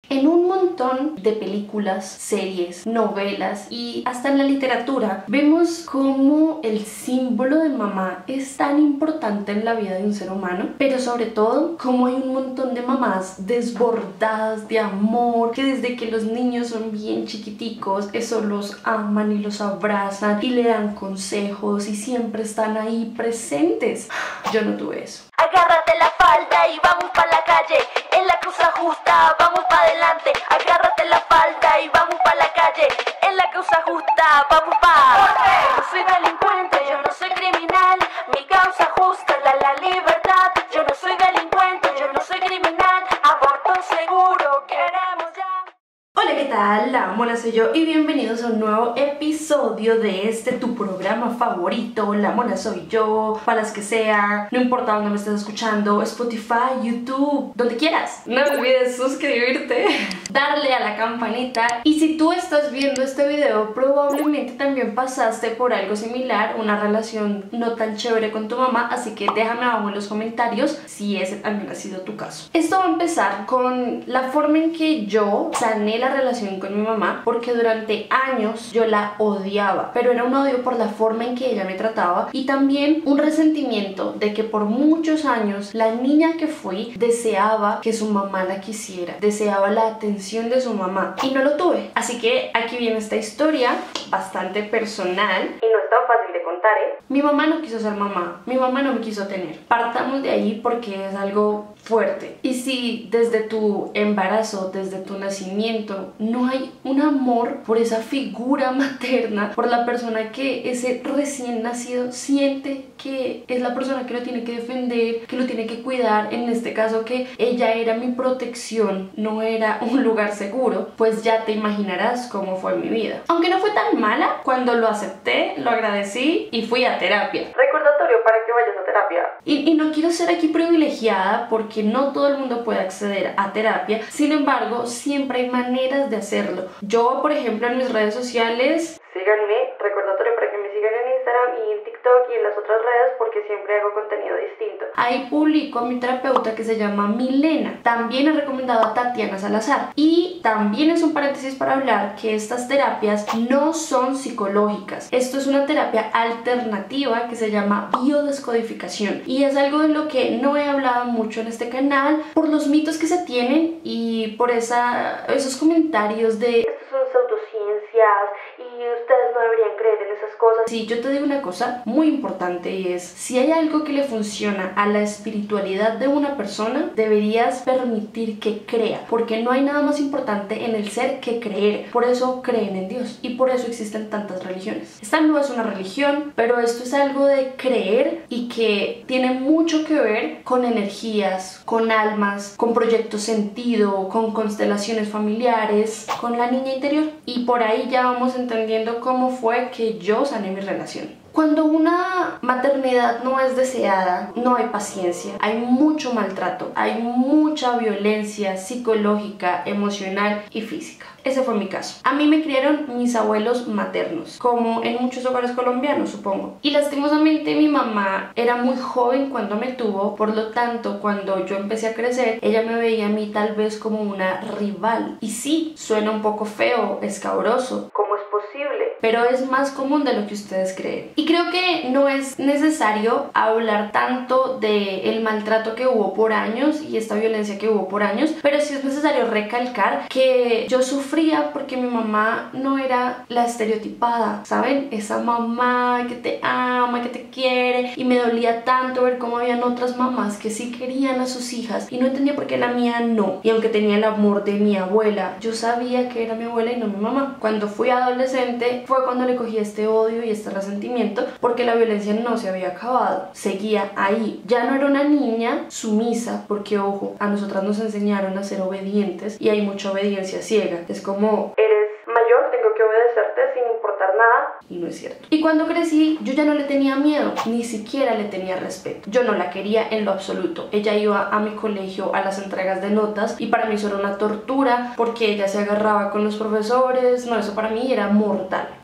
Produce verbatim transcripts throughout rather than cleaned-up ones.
En un montón de películas, series, novelas y hasta en la literatura vemos cómo el símbolo de mamá es tan importante en la vida de un ser humano, pero sobre todo cómo hay un montón de mamás desbordadas de amor que desde que los niños son bien chiquiticos eso los aman y los abrazan y le dan consejos y siempre están ahí presentes. Yo no tuve eso. Agárrate la falda y vamos pa' la calle, en la causa justa, vamos pa' adelante. Agárrate la falda y vamos pa' la calle, en la causa justa, vamos pa'. No soy delincuente, yo no soy criminal, mi causa justa es la, la libertad. Yo no soy delincuente, yo no soy criminal, aborto seguro, queremos ya. Hola, ¿qué tal? La Mona soy yo y bienvenidos a un nuevo episodio de este tu programa favorito, La Mona soy yo, para las que sea, no importa dónde me estés escuchando, Spotify, YouTube, donde quieras. No olvides suscribirte, darle a la campanita y si tú estás viendo este video probablemente también pasaste por algo similar, una relación no tan chévere con tu mamá, así que déjame abajo en los comentarios si ese también ha sido tu caso. Esto va a empezar con la forma en que yo sané la relación con mi mamá, porque durante años yo la odiaba, pero era un odio por la forma en que ella me trataba y también un resentimiento de que por muchos años la niña que fui deseaba que su mamá la quisiera, deseaba la atención de su mamá y no lo tuve. Así que aquí viene esta historia bastante personal y no es tan fácil de contar, ¿eh? Mi mamá no quiso ser mamá, mi mamá no me quiso tener. Partamos de ahí porque es algo fuerte. Y si desde tu embarazo, desde tu nacimiento, no hay un amor por esa figura materna, por la persona que ese recién nacido siente que es la persona que lo tiene que defender, que lo tiene que cuidar, en este caso que ella era mi protección, no era un lugar seguro, pues ya te imaginarás cómo fue mi vida. Aunque no fue tan mala, cuando lo acepté, lo agradecí y fui a terapia. Recordatorio para que vayas a terapia. Y, y no quiero ser aquí privilegiada porque no todo el mundo puede acceder a terapia, sin embargo, siempre hay maneras de hacerlo. Yo, por ejemplo, en mis redes sociales, síganme, recordatorio para que me sigan en Instagram y en TikTok y en las otras redes porque siempre hago contenido distinto. Ahí publico a mi terapeuta que se llama Milena. También he recomendado a Tatiana Salazar. Y también es un paréntesis para hablar que estas terapias no son psicológicas. Esto es una terapia alternativa que se llama biodescodificación. Y es algo de lo que no he hablado mucho en este canal por los mitos que se tienen y por esa, esos comentarios de estos son pseudociencias y ustedes no deberían creer en esas cosas. Sí, yo te digo una cosa muy importante y es, si hay algo que le funciona a la espiritualidad de una persona, deberías permitir que crea, porque no hay nada más importante en el ser que creer. Por eso creen en Dios y por eso existen tantas religiones. Esta no es una religión, pero esto es algo de creer y que tiene mucho que ver con energías, con almas, con proyectos sentido, con constelaciones familiares, con la niña interior. Y por ahí ya vamos entendiendo cómo fue que yo sané mi relación. Cuando una maternidad no es deseada, no hay paciencia, hay mucho maltrato, hay mucha violencia psicológica, emocional y física. Ese fue mi caso. A mí me criaron mis abuelos maternos, como en muchos hogares colombianos, supongo. Y lastimosamente mi mamá era muy joven cuando me tuvo, por lo tanto, cuando yo empecé a crecer, ella me veía a mí tal vez como una rival. Y sí, suena un poco feo, escabroso. ¿Cómo es posible? Pero es más común de lo que ustedes creen. Y creo que no es necesario hablar tanto del maltrato que hubo por años y esta violencia que hubo por años, pero sí es necesario recalcar que yo sufría porque mi mamá no era la estereotipada, ¿saben? Esa mamá que te ama, que te quiere, y me dolía tanto ver cómo habían otras mamás que sí querían a sus hijas y no entendía por qué la mía no. Y aunque tenía el amor de mi abuela, yo sabía que era mi abuela y no mi mamá. Cuando fui adolescente fue cuando le cogí este odio y este resentimiento porque la violencia no se había acabado, seguía ahí. Ya no era una niña sumisa, porque ojo, a nosotras nos enseñaron a ser obedientes y hay mucha obediencia ciega. Es como, eres mayor, tengo que obedecerte sin importar nada, y no es cierto. Y cuando crecí yo ya no le tenía miedo, ni siquiera le tenía respeto. Yo no la quería en lo absoluto. Ella iba a mi colegio a las entregas de notas y para mí eso era una tortura porque ella se agarraba con los profesores. No, eso para mí era mortal.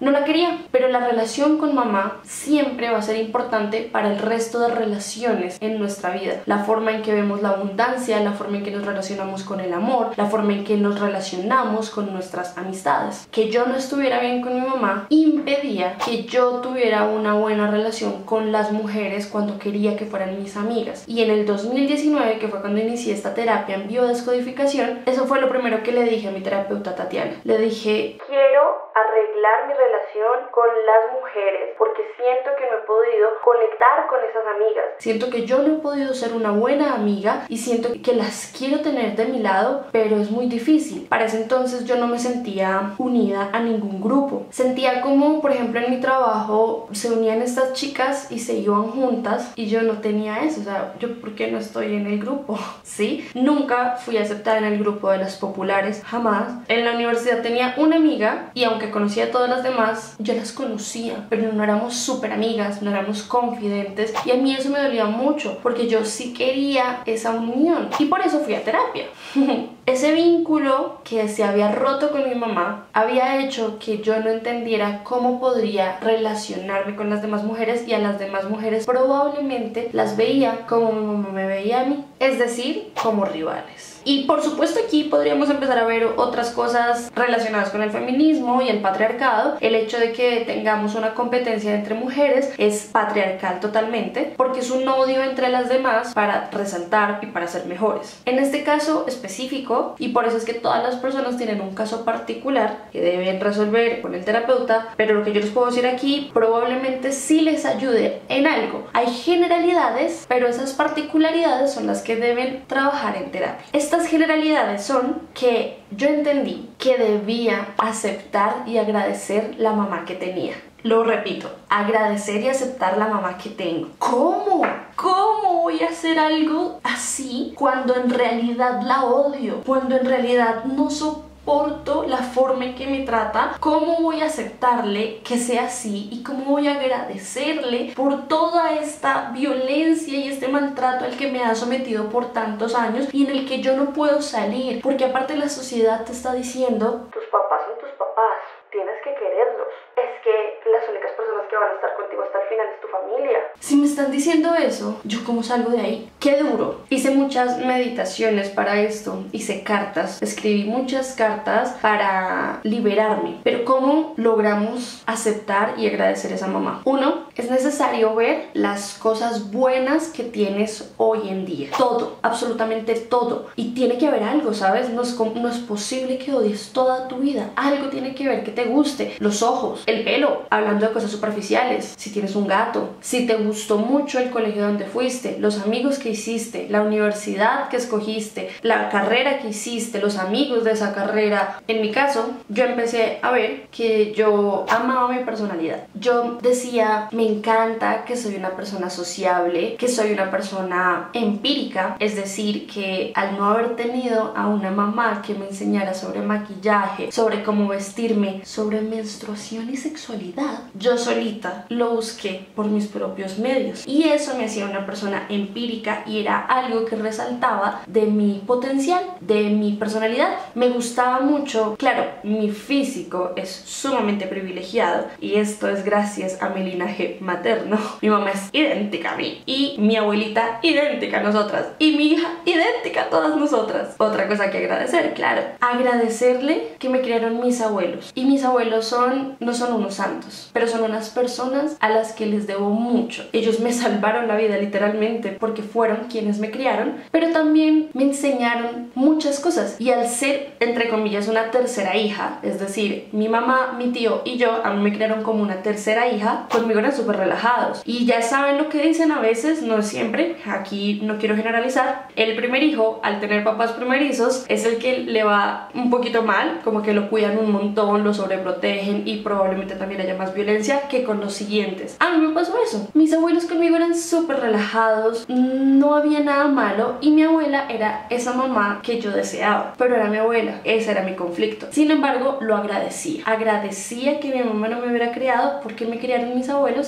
no la quería. Pero la relación con mamá siempre va a ser importante para el resto de relaciones en nuestra vida. La forma en que vemos la abundancia, la forma en que nos relacionamos con el amor, la forma en que nos relacionamos con nuestras amistades. Que yo no estuviera bien con mi mamá impedía que yo tuviera una buena relación con las mujeres cuando quería que fueran mis amigas. Y en el dos mil diecinueve, que fue cuando inicié esta terapia en biodescodificación, eso fue lo primero que le dije a mi terapeuta Tatiana. Le dije, quiero arreglar mi relación con las mujeres porque siento que no he podido conectar con esas amigas. Siento que yo no he podido ser una buena amiga y siento que las quiero tener de mi lado, pero es muy difícil. Para ese entonces yo no me sentía unida a ningún grupo. Sentía como, por ejemplo, en mi trabajo se unían estas chicas y se iban juntas y yo no tenía eso. O sea, ¿yo por qué no estoy en el grupo? ¿Sí? Nunca fui aceptada en el grupo de las populares, jamás. En la universidad tenía una amiga y aunque conocía a todas las demás, yo las conocía, pero no éramos súper amigas, no éramos confidentes y a mí eso me dolía mucho porque yo sí quería esa unión y por eso fui a terapia. Ese vínculo que se había roto con mi mamá había hecho que yo no entendiera cómo podría relacionarme con las demás mujeres y a las demás mujeres probablemente las veía como mi mamá me veía a mí, es decir, como rivales. Y por supuesto aquí podríamos empezar a ver otras cosas relacionadas con el feminismo y el patriarcado. El hecho de que tengamos una competencia entre mujeres es patriarcal totalmente porque es un odio entre las demás para resaltar y para ser mejores. En este caso específico, y por eso es que todas las personas tienen un caso particular que deben resolver con el terapeuta, pero lo que yo les puedo decir aquí probablemente sí les ayude en algo. Hay generalidades, pero esas particularidades son las que deben trabajar en terapia. Estas generalidades son que yo entendí que debía aceptar y agradecer la mamá que tenía. Lo repito, agradecer y aceptar la mamá que tengo. ¿Cómo? ¿Cómo voy a hacer algo así cuando en realidad la odio? Cuando en realidad no soporto la forma en que me trata. ¿Cómo voy a aceptarle que sea así? ¿Y cómo voy a agradecerle por toda esta violencia y este maltrato al que me ha sometido por tantos años y en el que yo no puedo salir? Porque aparte la sociedad te está diciendo, tus papás son tus papás, tienes que quererlos. Es que las únicas personas que van a estar contigo hasta el final es tu familia. Si me están diciendo eso, ¿yo cómo salgo de ahí? ¡Qué duro! Hice muchas meditaciones para esto, hice cartas, escribí muchas cartas para liberarme. Pero ¿cómo logramos aceptar y agradecer a esa mamá? Uno, es necesario ver las cosas buenas que tienes hoy en día. Todo, absolutamente todo. Y tiene que haber algo, ¿sabes? No es, no es posible que odies toda tu vida. Algo tiene que ver que te guste. Los ojos, el pelo, hablando de cosas superficiales, si tienes un gato, si te gustó mucho el colegio donde fuiste, los amigos que hiciste, la universidad que escogiste, la carrera que hiciste, los amigos de esa carrera. En mi caso, yo empecé a ver que yo amaba mi personalidad. Yo decía, me encanta que soy una persona sociable, que soy una persona empírica, es decir, que al no haber tenido a una mamá que me enseñara sobre maquillaje, sobre cómo vestirme, sobre menstruación y sexualidad, yo solita lo busqué por mis propios medios y eso me hacía una persona empírica y era algo que resaltaba de mi potencial, de mi personalidad. Me gustaba mucho, claro, mi físico es sumamente privilegiado y esto es gracias a mi linaje materno. Mi mamá es idéntica a mí y mi abuelita idéntica a nosotras y mi hija idéntica a todas nosotras. Otra cosa que agradecer, claro, agradecerle que me criaron mis abuelos y mis abuelos son, no son unos santos, pero son unas personas a las que les debo mucho. Ellos me salvaron la vida literalmente porque fueron quienes me criaron, pero también me enseñaron muchas cosas y al ser, entre comillas, una tercera hija, es decir, mi mamá, mi tío y yo, a mí me criaron como una tercera hija, conmigo eran súper relajados y ya saben lo que dicen a veces, no siempre, aquí no quiero generalizar. El primer hijo, al tener papás primerizos, es el que le va un poquito mal, como que lo cuidan un montón, lo sobreprotegen y probablemente también haya más violencia que con los siguientes. A mí me pasó eso. Mis abuelos conmigo eran súper relajados, no había nada malo y mi abuela era esa mamá que yo deseaba, pero era mi abuela, ese era mi conflicto. Sin embargo, lo agradecía. Agradecía que mi mamá no me hubiera criado porque me criaron mis abuelos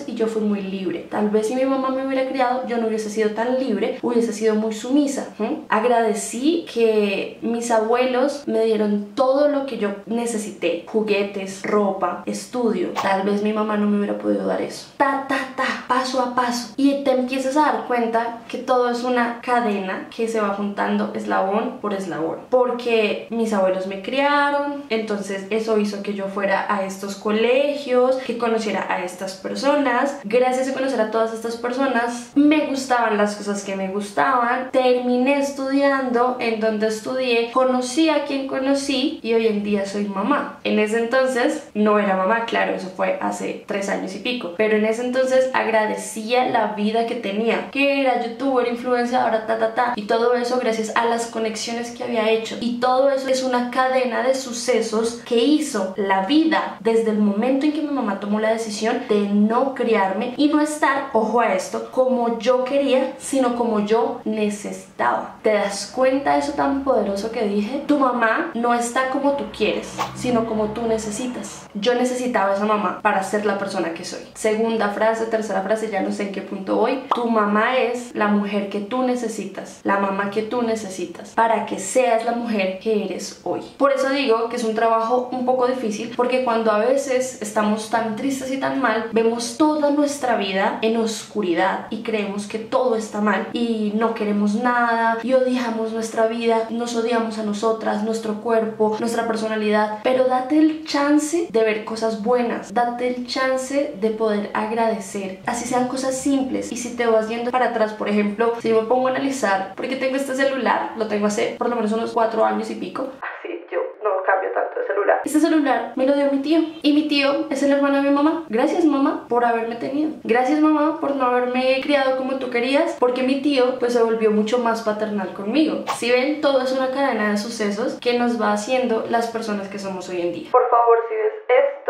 padres y yo fui muy libre. Tal vez si mi mamá me hubiera criado, yo no hubiese sido tan libre, hubiese sido muy sumisa. ¿Mm? Agradecí que mis abuelos me dieron todo lo que yo necesité: juguetes, ropa, estudio. Tal vez mi mamá no me hubiera podido dar eso. Ta, ta, ta, paso a paso. Y te empiezas a dar cuenta que todo es una cadena que se va juntando eslabón por eslabón. Porque mis abuelos me criaron, entonces eso hizo que yo fuera a estos colegios, que conociera a estas personas. Gracias a conocer a todas estas personas, me gustaban las cosas que me gustaban. Terminé estudiando en donde estudié, conocí a quien conocí y hoy en día soy mamá. En ese entonces no era mamá, claro, eso fue hace tres años y pico, pero en ese entonces agradecía la vida que tenía, que era youtuber, influenciadora, ta ta ta, y todo eso gracias a las conexiones que había hecho. Y todo eso es una cadena de sucesos que hizo la vida desde el momento en que mi mamá tomó la decisión de no criarme y no estar, ojo a esto, como yo quería, sino como yo necesitaba. ¿Te das cuenta de eso tan poderoso que dije? Tu mamá no está como tú quieres, sino como tú necesitas. Yo necesitaba esa mamá para ser la persona que soy. Segunda frase, tercera frase, ya no sé en qué punto voy. Tu mamá es la mujer que tú necesitas, la mamá que tú necesitas para que seas la mujer que eres hoy. Por eso digo que es un trabajo un poco difícil, porque cuando a veces estamos tan tristes y tan mal, vemos toda nuestra vida en oscuridad y creemos que todo está mal y no queremos nada y odiamos nuestra vida, nos odiamos a nosotras, nuestro cuerpo, nuestra personalidad. Pero date el chance de ver cosas buenas, date el chance de poder agradecer, así sean cosas simples. Y si te vas yendo para atrás, por ejemplo, si yo me pongo a analizar, porque tengo este celular, lo tengo hace por lo menos unos cuatro años y pico. Así yo no cambio tanto de celular. Este celular me lo dio mi tío, y mi tío es el hermano de mi mamá. Gracias, mamá, por haberme tenido. Gracias, mamá, por no haberme criado como tú querías, porque mi tío pues se volvió mucho más paternal conmigo. Si ven, todo es una cadena de sucesos que nos va haciendo las personas que somos hoy en día. Por favor, si ves esto,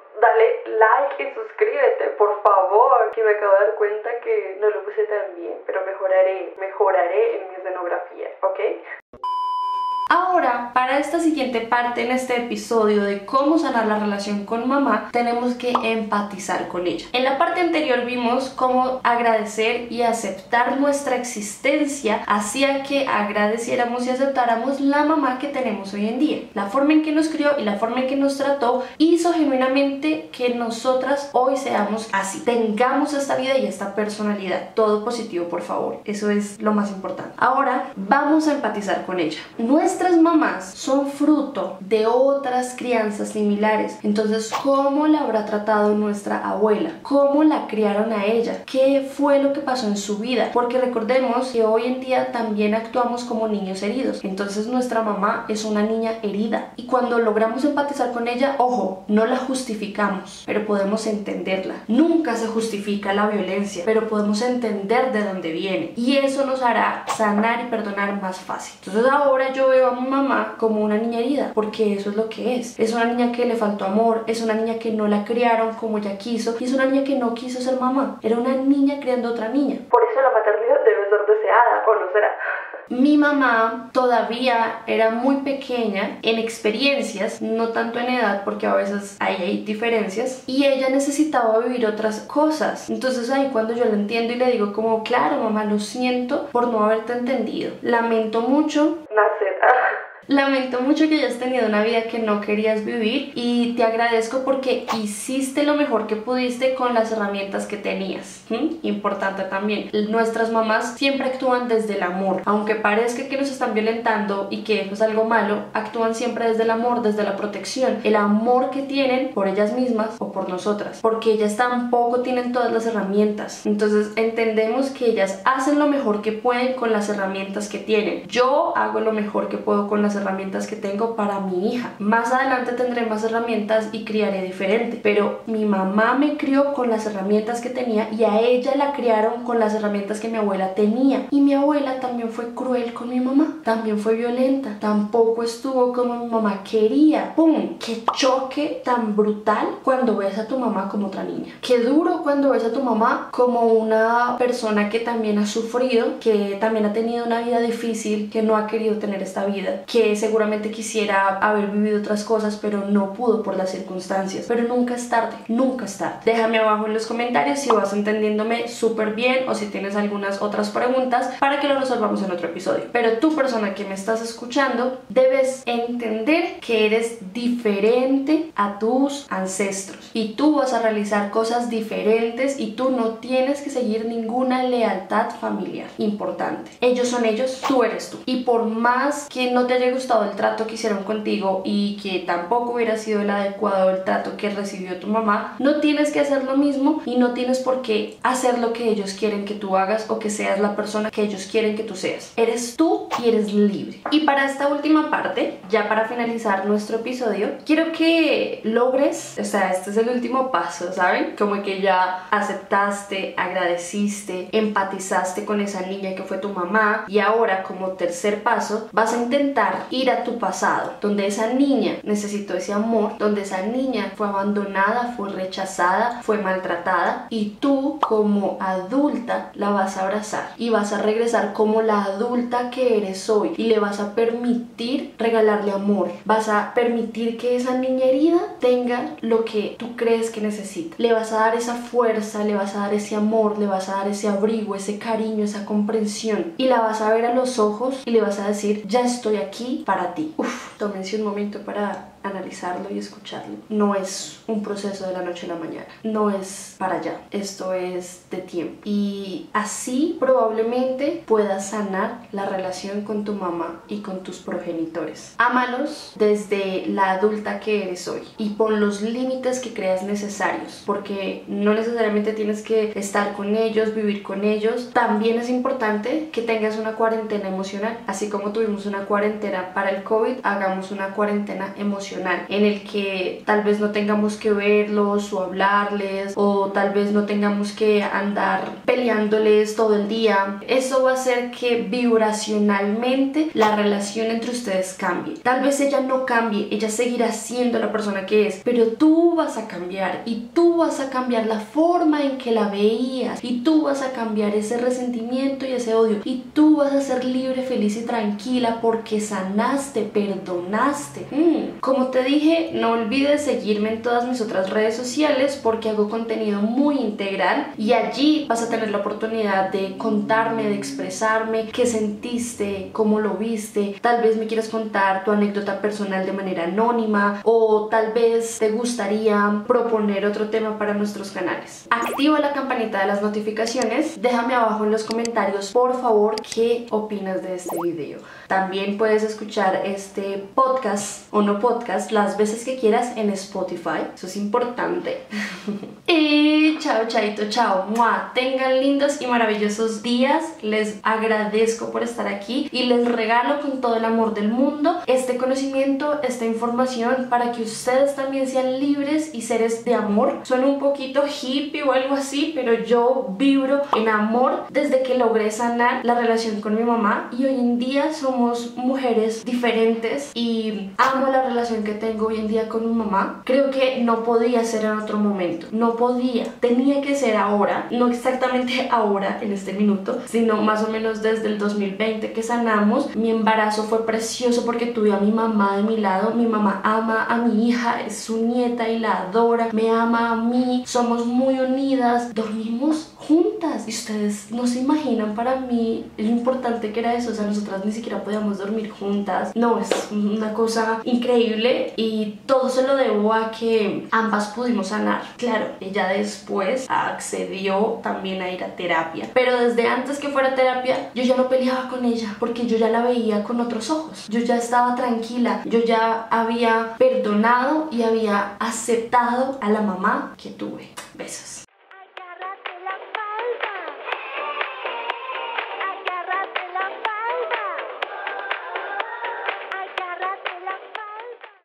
dale like y suscríbete, por favor, que me acabo de dar cuenta que no lo puse tan bien, pero mejoraré, mejoraré en mi escenografía, ¿ok? Ahora, para esta siguiente parte en este episodio de cómo sanar la relación con mamá, tenemos que empatizar con ella. En la parte anterior vimos cómo agradecer y aceptar nuestra existencia hacía que agradeciéramos y aceptáramos la mamá que tenemos hoy en día. La forma en que nos crió y la forma en que nos trató hizo genuinamente que nosotras hoy seamos así, tengamos esta vida y esta personalidad. Todo positivo, por favor, eso es lo más importante. Ahora vamos a empatizar con ella. Nuestra Nuestras mamás son fruto de otras crianzas similares. Entonces, ¿cómo la habrá tratado nuestra abuela? ¿Cómo la criaron a ella? ¿Qué fue lo que pasó en su vida? Porque recordemos que hoy en día también actuamos como niños heridos. Entonces, nuestra mamá es una niña herida. Y cuando logramos empatizar con ella, ojo, no la justificamos, pero podemos entenderla. Nunca se justifica la violencia, pero podemos entender de dónde viene. Y eso nos hará sanar y perdonar más fácil. Entonces, ahora yo veo a mi mamá como una niña herida, porque eso es lo que es. Es una niña que le faltó amor, es una niña que no la criaron como ella quiso, y es una niña que no quiso ser mamá. Era una niña criando otra niña. Por eso la maternidad debe ser deseada, ¿o no será? Mi mamá todavía era muy pequeña en experiencias, no tanto en edad, porque a veces ahí hay diferencias, y ella necesitaba vivir otras cosas. Entonces ahí cuando yo la entiendo y le digo como, claro mamá, lo siento por no haberte entendido, lamento mucho nacer. Lamento mucho que hayas tenido una vida que no querías vivir, y te agradezco porque hiciste lo mejor que pudiste con las herramientas que tenías. ¿Mm? Importante también, nuestras mamás siempre actúan desde el amor, aunque parezca que nos están violentando y que eso es algo malo, actúan siempre desde el amor, desde la protección, el amor que tienen por ellas mismas o por nosotras, porque ellas tampoco tienen todas las herramientas. Entonces entendemos que ellas hacen lo mejor que pueden con las herramientas que tienen. Yo hago lo mejor que puedo con las herramientas que tengo para mi hija. Más adelante tendré más herramientas y criaré diferente, pero mi mamá me crió con las herramientas que tenía, y a ella la criaron con las herramientas que mi abuela tenía. Y mi abuela también fue cruel con mi mamá, también fue violenta, tampoco estuvo como mi mamá quería. ¡Pum! ¡Qué choque tan brutal cuando ves a tu mamá como otra niña! ¡Qué duro cuando ves a tu mamá como una persona que también ha sufrido, que también ha tenido una vida difícil, que no ha querido tener esta vida, que que seguramente quisiera haber vivido otras cosas, pero no pudo por las circunstancias. Pero nunca es tarde, nunca es tarde. Déjame abajo en los comentarios si vas entendiéndome súper bien o si tienes algunas otras preguntas para que lo resolvamos en otro episodio. Pero tú, persona que me estás escuchando, debes entender que eres diferente a tus ancestros y tú vas a realizar cosas diferentes y tú no tienes que seguir ninguna lealtad familiar. Importante. Ellos son ellos, tú eres tú. Y por más que no te haya gustado el trato que hicieron contigo y que tampoco hubiera sido el adecuado el trato que recibió tu mamá, no tienes que hacer lo mismo y no tienes por qué hacer lo que ellos quieren que tú hagas o que seas la persona que ellos quieren que tú seas. Eres tú y eres libre. Y para esta última parte, ya para finalizar nuestro episodio, quiero que logres, o sea, este es el último paso, ¿saben? Como que ya aceptaste, agradeciste, empatizaste con esa niña que fue tu mamá y ahora como tercer paso vas a intentar ir a tu pasado, donde esa niña necesitó ese amor, donde esa niña fue abandonada, fue rechazada, fue maltratada y tú como adulta la vas a abrazar y vas a regresar como la adulta que eres hoy y le vas a permitir regalarle amor, vas a permitir que esa niña herida tenga lo que tú crees que necesita, le vas a dar esa fuerza, le vas a dar ese amor, le vas a dar ese abrigo, ese cariño, esa comprensión y la vas a ver a los ojos y le vas a decir, ya estoy aquí para ti. Uf, tómense un momento para analizarlo y escucharlo. No es un proceso de la noche a la mañana, no es para allá, esto es de tiempo y así probablemente puedas sanar la relación con tu mamá y con tus progenitores. Ámalos desde la adulta que eres hoy y pon los límites que creas necesarios, porque no necesariamente tienes que estar con ellos, vivir con ellos. También es importante que tengas una cuarentena emocional, así como tuvimos una cuarentena para el COVID, hagamos una cuarentena emocional en el que tal vez no tengamos que verlos o hablarles o tal vez no tengamos que andar peleándoles todo el día. Eso va a hacer que vibracionalmente la relación entre ustedes cambie. Tal vez ella no cambie, ella seguirá siendo la persona que es, pero tú vas a cambiar y tú vas a cambiar la forma en que la veías y tú vas a cambiar ese resentimiento y ese odio y tú vas a ser libre, feliz y tranquila porque sanaste, perdonaste. Mm, como te dije, no olvides seguirme en todas mis otras redes sociales porque hago contenido muy integral y allí vas a tener la oportunidad de contarme, de expresarme qué sentiste, cómo lo viste. Tal vez me quieras contar tu anécdota personal de manera anónima o tal vez te gustaría proponer otro tema para nuestros canales. Activa la campanita de las notificaciones, déjame abajo en los comentarios por favor qué opinas de este video. También puedes escuchar este podcast o no podcast las veces que quieras en Spotify, eso es importante. Y chao, chaito, chao. ¡Mua! Tengan lindos y maravillosos días. Les agradezco por estar aquí y les regalo con todo el amor del mundo este conocimiento, esta información para que ustedes también sean libres y seres de amor. Suena un poquito hippie o algo así, pero yo vibro en amor desde que logré sanar la relación con mi mamá y hoy en día somos mujeres diferentes y amo la relación que tengo hoy en día con mi mamá. Creo que no podía ser en otro momento, no podía, tenía que ser ahora, no exactamente ahora en este minuto, sino más o menos desde el dos mil veinte que sanamos. Mi embarazo fue precioso porque tuve a mi mamá de mi lado. Mi mamá ama a mi hija, es su nieta y la adora, me ama a mí, somos muy unidas, dormimos juntas y ustedes no se imaginan para mí lo importante que era eso. O sea, nosotras ni siquiera podíamos dormir juntas. No, es una cosa increíble y todo se lo debo a que ambas pudimos sanar. Claro, ella después accedió también a ir a terapia, pero desde antes que fuera a terapia yo ya no peleaba con ella porque yo ya la veía con otros ojos, yo ya estaba tranquila, yo ya había perdonado y había aceptado a la mamá que tuve. Besos.